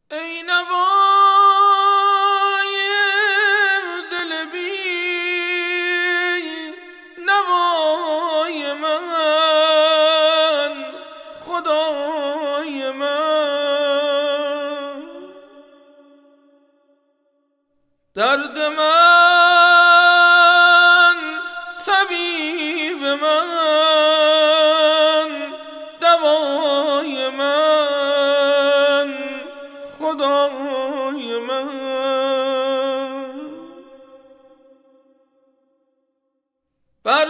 ای نوای دل بی نوای من، خدای من، درد من طبیب من، دوای من، خدای من. بر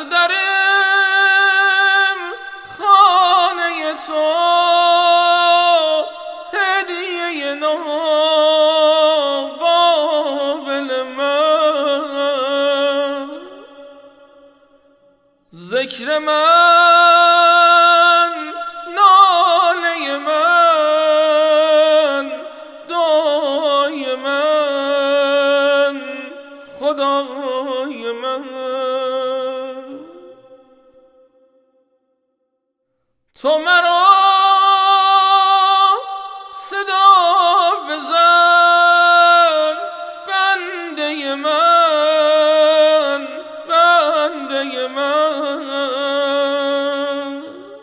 درم خانه تو هدیه نابابل من، ذکر من، ناله من، دعای من، خدای من. تو مرا صدا بزن، بنده من، بنده من،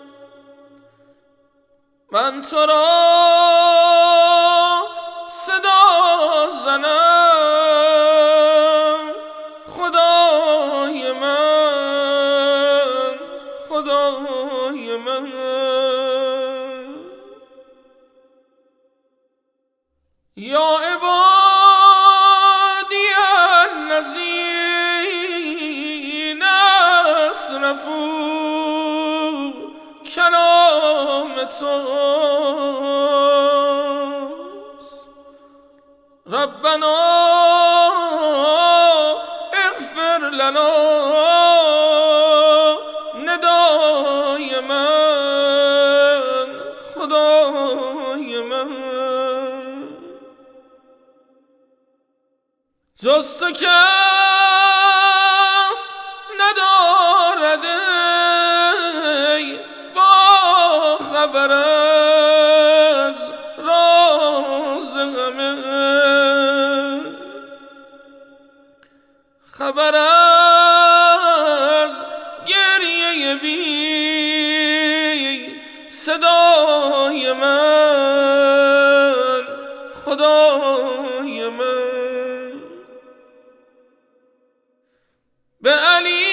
من تو را صدا زنم، خدای من، خدای من. یا عبادی الذین اسرفوا، کلام توست. ربنا اغفر لنا، ندای من، خدای من. جز تو کس ندارد ای با خبر از راز همه، خبر از گریه بی صدای من، خدای من. به علی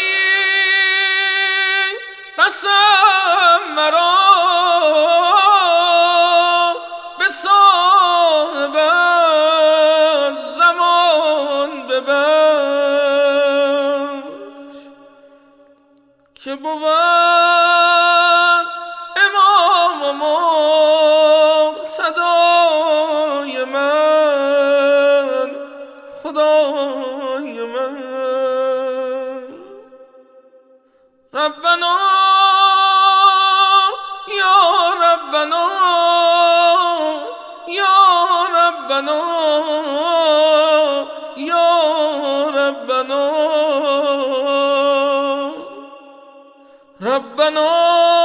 قسم مرا، به صاحب زمان ببخش، که بود امام و مقتدای من، خدای من. ربنا یا ربنا، یا ربنا، یا ربنا، ربنا